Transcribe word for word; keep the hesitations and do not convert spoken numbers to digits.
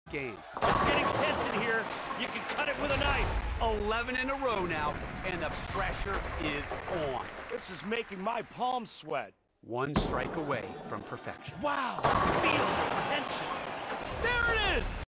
game. It's getting tense in here. You can cut it with a knife. eleven in a row now, and the pressure is on. This is making my palms sweat. One strike away from perfection. Wow, feel the tension. There it is.